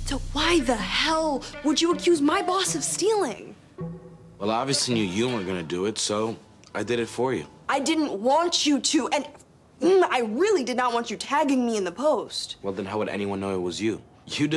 So why the hell would you accuse my boss of stealing? Well, I obviously knew you weren't gonna do it, so I did it for you. I didn't want you to, and I really did not want you tagging me in the post. Well, then how would anyone know it was you? You